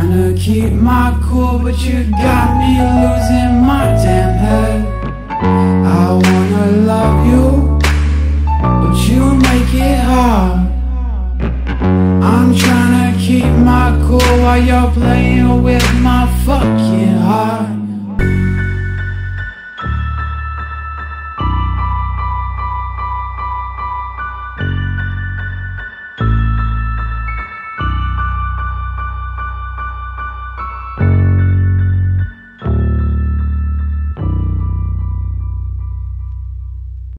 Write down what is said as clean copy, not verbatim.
trying to keep my cool, but you got me losing my damn head. I wanna love you, but you make it hard. I'm trying to keep my cool while you're playing with my fucking heart.